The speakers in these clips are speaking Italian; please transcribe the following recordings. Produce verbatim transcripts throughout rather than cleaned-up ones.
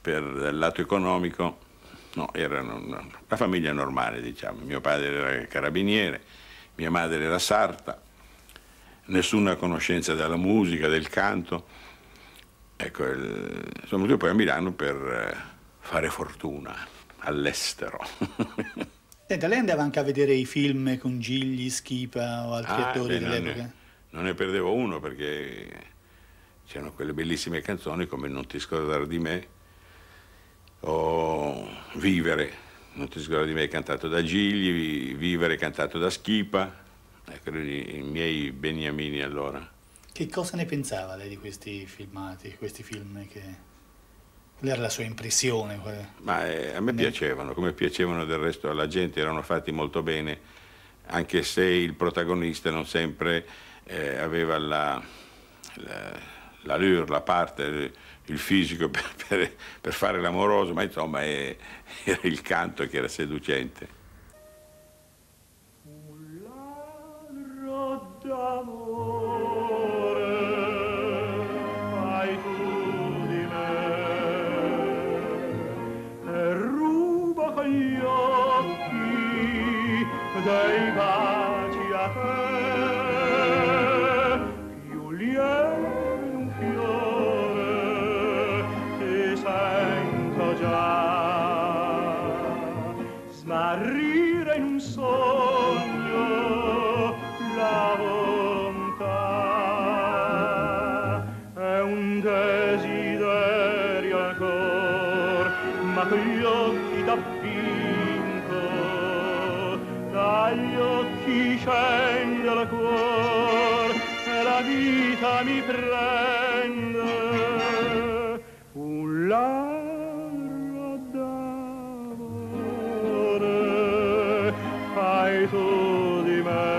per il lato economico, no, era una famiglia normale, diciamo. Mio padre era carabiniere, mia madre era sarta, nessuna conoscenza della musica, del canto. Ecco, il, sono venuto poi a Milano per fare fortuna all'estero. Senta, lei andava anche a vedere i film con Gigli, Schipa o altri ah, attori beh, dell'epoca? Non, non ne perdevo uno, perché c'erano quelle bellissime canzoni come Non ti scordare di me o Vivere, Non ti scordare di me cantato da Gigli, Vivere cantato da Schipa, ecco i, i miei beniamini allora. Che cosa ne pensava lei di questi filmati, questi film? Che... Qual era la sua impressione? Ma eh, a me ne... piacevano, come piacevano del resto alla gente, erano fatti molto bene, anche se il protagonista non sempre eh, aveva la, la, l'allure, la parte, il fisico per, per, per fare l'amoroso, ma insomma è, era il canto che era seducente. Un ladro d'amore fai tu di me e ruba con gli occhi dei baci a te, più lieve in un fiore ti sento già smarrire in un sogno la volontà, è un desiderio ancor, ma con gli occhi t'avvinco, dagli occhi scende il cuor e la vita mi prende un ladro d'amore fai tu di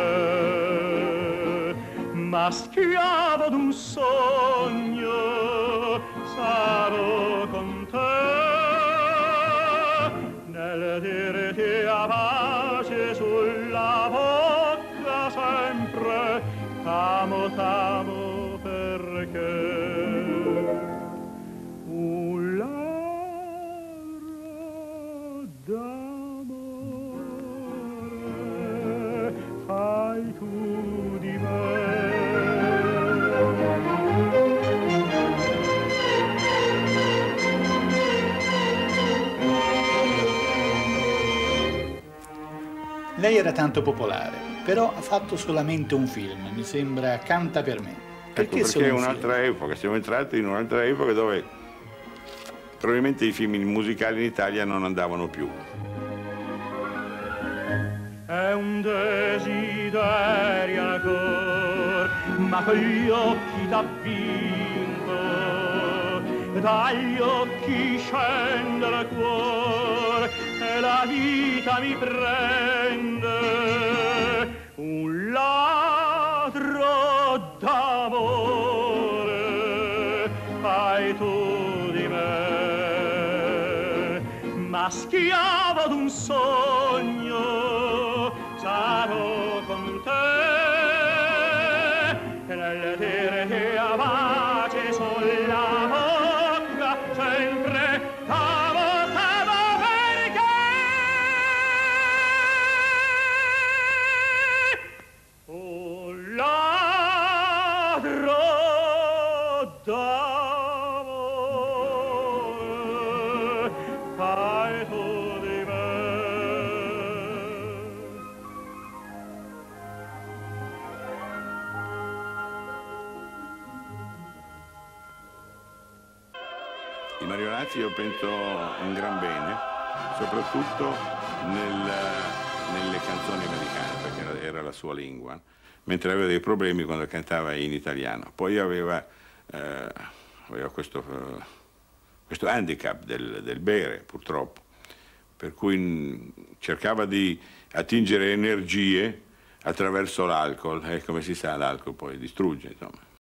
me, ma schiavo d'un sogno sarò con te nel dirti a pace sulla bocca sempre t'amo, t'amo perché un ladro d'amore fai tu di me. Lei era tanto popolare, però ha fatto solamente un film, mi sembra Canta per me. Perché, ecco perché è un un'altra epoca, siamo entrati in un'altra epoca dove probabilmente i film musicali in Italia non andavano più. È un desiderio ancor, ma con gli occhi t'avvinco, dagli occhi scende il cuore e la vita mi prende un ladro d'amore fai tu di me, ma schiavo d'un sogno sarò con te nel dirti a pace sulla bocca sempre t'amo, t'amo perché un ladro d'amore fai tu di me. I Marionazzi io penso un gran bene, soprattutto nel, nelle canzoni americane, perché era, era la sua lingua, mentre aveva dei problemi quando cantava in italiano. Poi aveva, eh, aveva questo, eh, questo handicap del, del bere, purtroppo, per cui cercava di attingere energie attraverso l'alcol, e come si sa l'alcol poi distrugge, insomma.